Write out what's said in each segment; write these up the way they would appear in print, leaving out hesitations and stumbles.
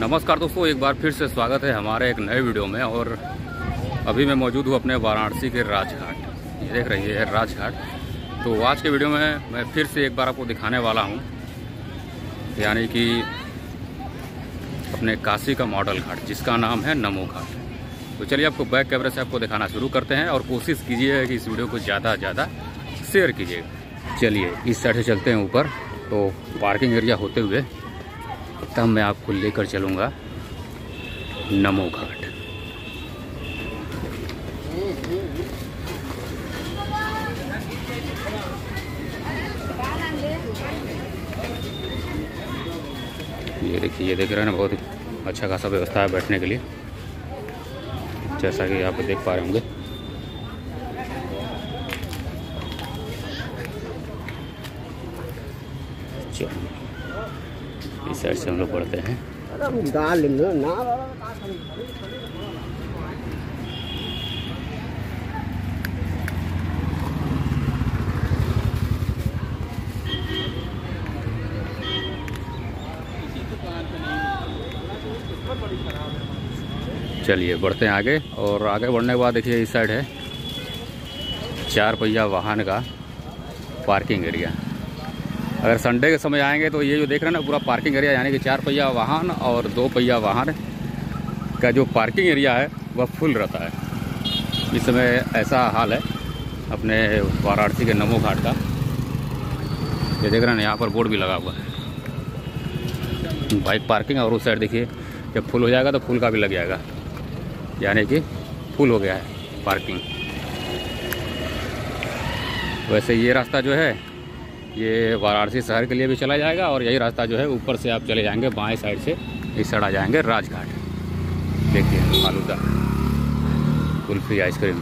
नमस्कार दोस्तों, एक बार फिर से स्वागत है हमारे एक नए वीडियो में। और अभी मैं मौजूद हूँ अपने वाराणसी के राजघाट। ये देख रही है राजघाट। तो आज के वीडियो में मैं फिर से एक बार आपको दिखाने वाला हूँ, यानी कि अपने काशी का मॉडल घाट जिसका नाम है नमो घाट। तो चलिए आपको बैक कैमरे से आपको दिखाना शुरू करते हैं और कोशिश कीजिएगा कि इस वीडियो को ज़्यादा से ज़्यादा शेयर कीजिएगा। चलिए इस साइड से चलते हैं ऊपर, तो पार्किंग एरिया होते हुए तब मैं आपको लेकर चलूँगा नमो घाट। ये देखिए, ये देख रहे हैं ना, बहुत ही अच्छा खासा व्यवस्था है बैठने के लिए, जैसा कि आप देख पा रहे होंगे। चलिए इस साइड से हम लोग बढ़ते हैं। चलिए बढ़ते हैं आगे। और आगे बढ़ने के बाद देखिए इस साइड है 4 पहिया वाहन का पार्किंग एरिया। अगर संडे के समय आएंगे तो ये जो देख रहे हैं ना पूरा पार्किंग एरिया, यानी कि 4 पहिया वाहन और 2 पहिया वाहन का जो पार्किंग एरिया है वह फुल रहता है। इस समय ऐसा हाल है अपने वाराणसी के नमो घाट का। ये देख रहे हैं यहाँ पर बोर्ड भी लगा हुआ है, बाइक पार्किंग। और उस साइड देखिए जब फुल हो जाएगा तो फुल का भी लग जाएगा, यानी कि फुल हो गया है पार्किंग। वैसे ये रास्ता जो है ये वाराणसी शहर के लिए भी चला जाएगा, और यही रास्ता जो है ऊपर से आप चले जाएंगे बाएं साइड से, इस साइड आ जाएंगे राजघाट। देखिए फालूदा, कुल्फी, आइसक्रीम।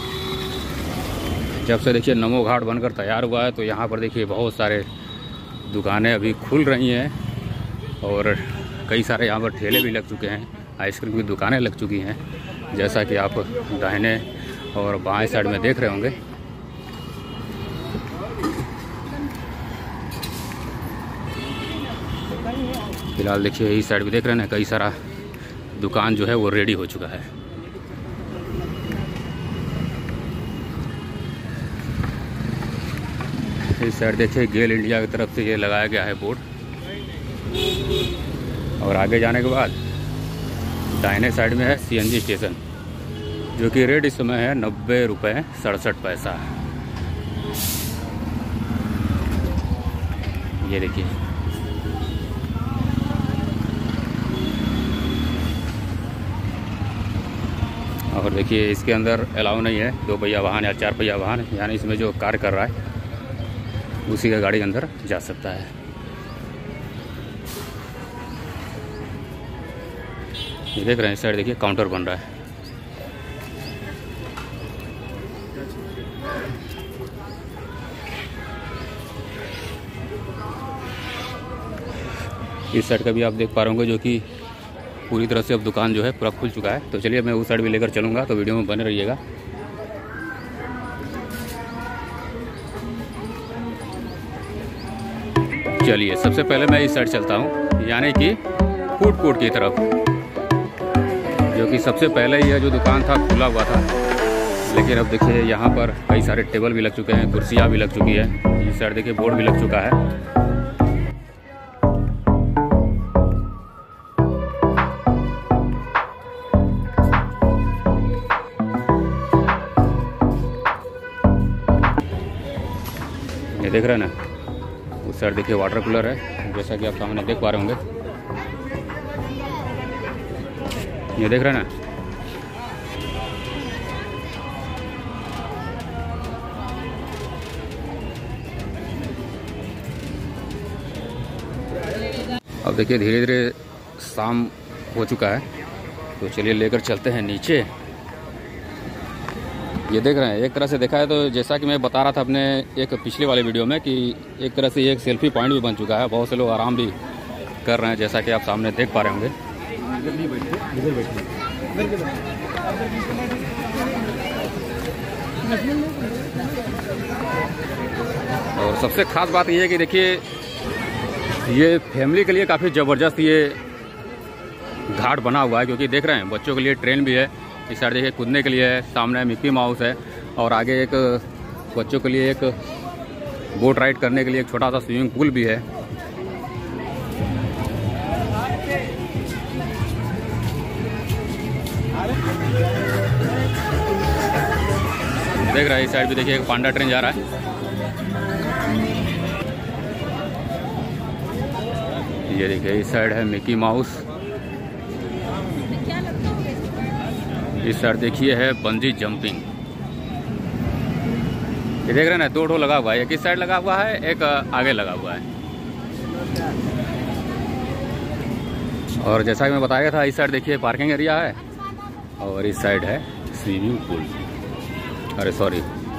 जब से देखिए नमो घाट बनकर तैयार हुआ है तो यहाँ पर देखिए बहुत सारे दुकानें अभी खुल रही हैं, और कई सारे यहाँ पर ठेले भी लग चुके हैं, आइसक्रीम की दुकानें लग चुकी हैं, जैसा कि आप दाहिने और बाएं साइड में देख रहे होंगे। फिलहाल देखिए इस साइड भी देख रहे हैं, कई सारा दुकान जो है वो रेडी हो चुका है। इस साइड देखिए गेल इंडिया की तरफ से ये लगाया गया है बोर्ड। और आगे जाने के बाद दाहिने साइड में है CNG स्टेशन, जो कि रेट इस समय है 90 रुपये 67 पैसा। ये देखिए और देखिए इसके अंदर अलाउ नहीं है 2 पहिया वाहन या 4 पहिया वाहन, यानी इसमें जो कार्य कर रहा है उसी का गाड़ी अंदर जा सकता है। ये देख रहे हैं इस साइड देखिए काउंटर बन रहा है। इस साइड का भी आप देख पा रहे होंगे, जो कि पूरी तरह से अब दुकान जो है पूरा खुल चुका है। तो चलिए मैं उस साइड भी लेकर चलूँगा, तो वीडियो में बने रहिएगा। चलिए सबसे पहले मैं इस साइड चलता हूँ, यानी कि फूड कोर्ट की तरफ, जो कि सबसे पहले यह जो दुकान था खुला हुआ था। लेकिन अब देखिए यहाँ पर कई सारे टेबल भी लग चुके हैं, कुर्सियाँ भी लग चुकी है। इस साइड देखिए बोर्ड भी लग चुका है। ये देख रहे हैं ना, उस साइड देखिए वाटर कूलर है, जैसा कि आप सामने देख पा रहे होंगे। ये देख रहे हैं ना, अब देखिए धीरे धीरे शाम हो चुका है, तो चलिए लेकर चलते हैं नीचे। ये देख रहे हैं, एक तरह से देखा है तो जैसा कि मैं बता रहा था अपने एक पिछले वाले वीडियो में, कि एक तरह से ये एक सेल्फी पॉइंट भी बन चुका है। बहुत से लोग आराम भी कर रहे हैं, जैसा कि आप सामने देख पा रहे होंगे। और सबसे खास बात ये है कि देखिए ये फैमिली के लिए काफ़ी ज़बरदस्त ये घाट बना हुआ है, क्योंकि देख रहे हैं बच्चों के लिए ट्रेन भी है, इस साइड देखिए कूदने के लिए है, सामने मिक्की माउस है और आगे एक बच्चों के लिए एक बोट राइड करने के लिए एक छोटा सा स्विमिंग पूल भी है। देख रहा है इस साइड भी देखिए एक पांडा ट्रेन जा रहा है। ये देखिए इस साइड है मिकी माउस, इस साइड देखिए है बंजी जंपिंग। ये देख रहे हैं ना, दो ठो लगा हुआ है, एक इस साइड लगा हुआ है, एक आगे लगा हुआ है। और जैसा कि मैं बताया था, इस साइड देखिए पार्किंग एरिया है और इस साइड है स्विमिंग पूल। अरे सॉरी,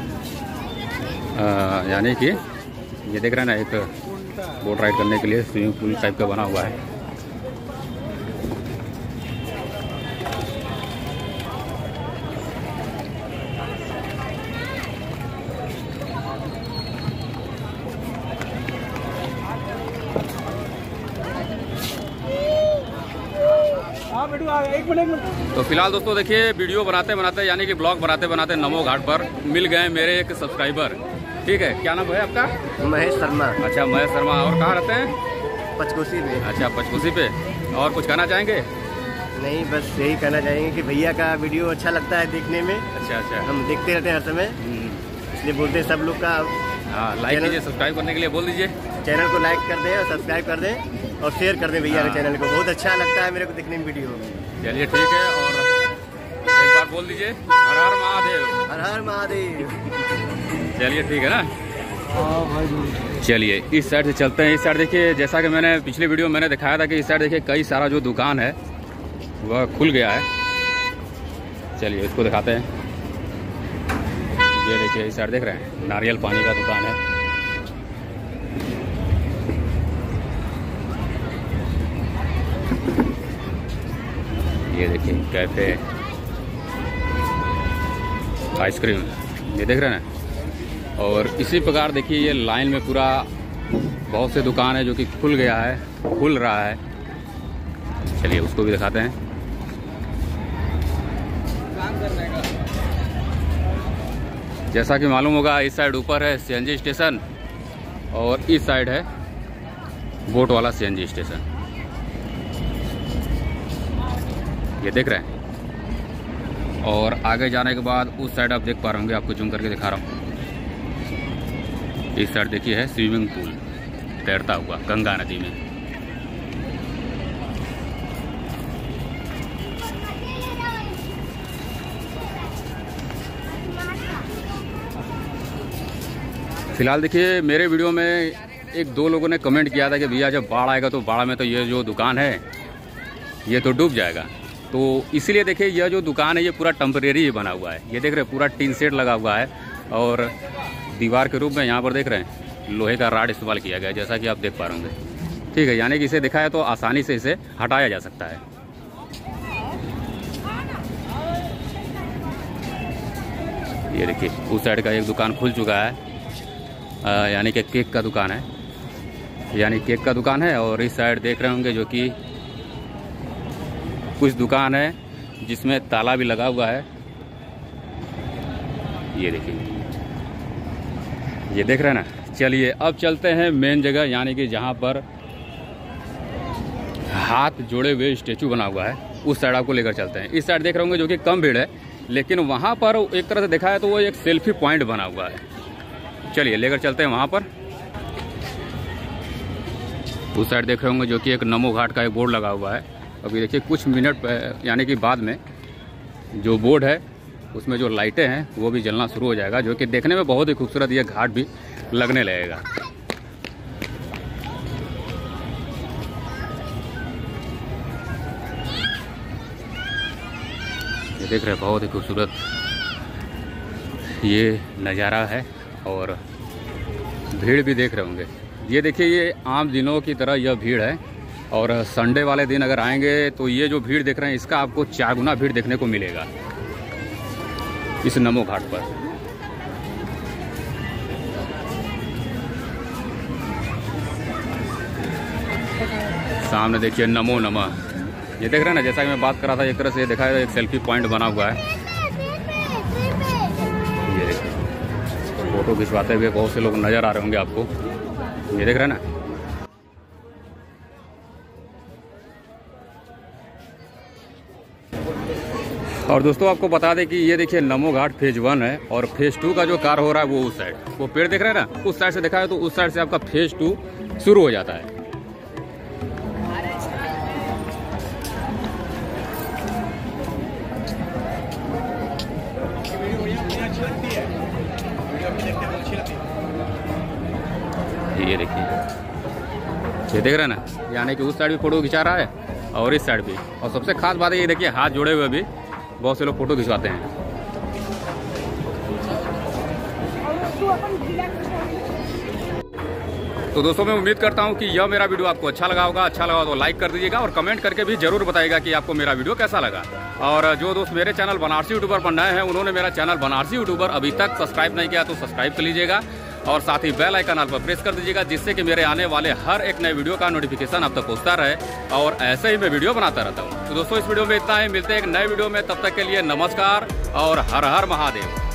यानी कि ये देख रहे हैं ना, एक बोट राइड करने के लिए स्विमिंग पूल टाइप का बना हुआ है। तो फिलहाल दोस्तों देखिए वीडियो बनाते बनाते यानी कि ब्लॉग बनाते बनाते नमो घाट पर मिल गए मेरे एक सब्सक्राइबर। ठीक है, क्या नाम है आपका? महेश शर्मा। अच्छा महेश शर्मा, और कहाँ रहते हैं? पचकोसी पे। अच्छा पचकोसी पे। और कुछ कहना चाहेंगे? नहीं, बस यही कहना चाहेंगे कि भैया का वीडियो अच्छा लगता है देखने में। अच्छा अच्छा, हम देखते रहते हैं हर समय, इसलिए बोलते हैं सब लोग का हाँ लाइक कीजिए, सब्सक्राइब करने के लिए बोल दीजिए। चैनल को लाइक कर दें और सब्सक्राइब कर दें और शेयर कर दें भैया के चैनल को। बहुत अच्छा लगता है मेरे को देखने में वीडियो। चलिए ठीक है, और एक बार बोल दीजिए हर हर महादेव। हर हर महादेव। चलिए ठीक है ना, चलिए इस साइड से चलते हैं। इस साइड देखिए, जैसा कि मैंने पिछले वीडियो में मैंने दिखाया था कि इस साइड देखिए कई सारा जो दुकान है वह खुल गया है। चलिए इसको दिखाते हैं। ये देखिए इस साइड देख रहे हैं नारियल पानी का दुकान है। ये देखिए कैफे, आइसक्रीम, ये देख रहे हैं ना। और इसी प्रकार देखिए ये लाइन में पूरा बहुत से दुकान है जो कि खुल गया है, खुल रहा है। चलिए उसको भी दिखाते हैं। जैसा कि मालूम होगा इस साइड ऊपर है सीएनजी स्टेशन और इस साइड है बोट वाला सीएनजी स्टेशन। ये देख रहे हैं। और आगे जाने के बाद उस साइड आप देख पा रहे होंगे, आपको जूम करके दिखा रहा हूँ। इस साइड देखिए है स्विमिंग पूल तैरता हुआ गंगा नदी में। फिलहाल देखिए मेरे वीडियो में एक दो लोगों ने कमेंट किया था कि भैया जब बाढ़ आएगा तो बाढ़ में तो ये जो दुकान है ये तो डूब जाएगा। तो इसीलिए देखिए यह जो दुकान है ये पूरा टेम्परेरी ही बना हुआ है। ये देख रहे हैं पूरा टीन सेट लगा हुआ है और दीवार के रूप में यहाँ पर देख रहे हैं लोहे का राड इस्तेमाल किया गया है, जैसा कि आप देख पा रहे होंगे। ठीक है, यानी कि इसे दिखाया तो आसानी से इसे हटाया जा सकता है। ये देखिए उस साइड का एक दुकान खुल चुका है, यानी कि केक का दुकान है, यानी केक का दुकान है। और इस साइड देख रहे होंगे जो कि कुछ दुकान है जिसमें ताला भी लगा हुआ है। ये देखिए, ये देख रहे हैं ना। चलिए अब चलते हैं मेन जगह, यानी कि जहाँ पर हाथ जोड़े हुए स्टेचू बना हुआ है, उस साइड आपको लेकर चलते हैं। इस साइड देख रहे होंगे जो कि कम भीड़ है, लेकिन वहाँ पर एक तरह से देखा है तो वो एक सेल्फी पॉइंट बना हुआ है। चलिए लेकर चलते हैं वहाँ पर। उस साइड देख रहे होंगे जो कि एक नमो घाट का एक बोर्ड लगा हुआ है। अभी देखिए कुछ मिनट यानी कि बाद में जो बोर्ड है उसमें जो लाइटें हैं वो भी जलना शुरू हो जाएगा, जो कि देखने में बहुत ही खूबसूरत ये घाट भी लगने लगेगा। ये देख रहे हैं बहुत ही खूबसूरत ये नज़ारा है और भीड़ भी देख रहे होंगे। ये देखिए ये आम दिनों की तरह यह भीड़ है और संडे वाले दिन अगर आएंगे तो ये जो भीड़ देख रहे हैं इसका आपको 4 गुना भीड़ देखने को मिलेगा इस नमो घाट पर। सामने देखिए नमो नमः ये देख रहे हैं ना, जैसा कि मैं बात कर रहा था, एक तरह से ये देखा है एक सेल्फी पॉइंट बना हुआ है। ये देखिए, फोटो खिंचवाते हुए बहुत से लोग नज़र आ रहे होंगे आपको। ये देख रहे हैं ना। और दोस्तों आपको बता दें कि ये देखिए नमो घाट फेज 1 है और फेज 2 का जो कार्य हो रहा है वो उस साइड, वो पेड़ देख रहे हैं ना, उस साइड से देखा है तो उस साइड से आपका फेज 2 शुरू हो जाता है। ये देखिए, ये देख रहे हैं ना, यानी कि उस साइड भी फोटो खिंचा रहा है और इस साइड भी। और सबसे खास बात है ये देखिए, हाथ जोड़े हुए भी बहुत से लोग फोटो खिंचवाते हैं। तो दोस्तों मैं उम्मीद करता हूं कि यह मेरा वीडियो आपको अच्छा लगा होगा। अच्छा लगा तो लाइक कर दीजिएगा और कमेंट करके भी जरूर बताइएगा कि आपको मेरा वीडियो कैसा लगा। और जो दोस्त मेरे चैनल बनारसी यूट्यूबर पर नए हैं, उन्होंने मेरा चैनल बनारसी यूट्यूबर अभी तक सब्सक्राइब नहीं किया तो सब्सक्राइब कर लीजिएगा और साथ ही बेल आइकन पर प्रेस कर दीजिएगा, जिससे कि मेरे आने वाले हर एक नए वीडियो का नोटिफिकेशन आप तक पहुंचता रहे और ऐसे ही मैं वीडियो बनाता रहता हूं। तो दोस्तों इस वीडियो में इतना ही, मिलते हैं एक नए वीडियो में, तब तक के लिए नमस्कार और हर हर महादेव।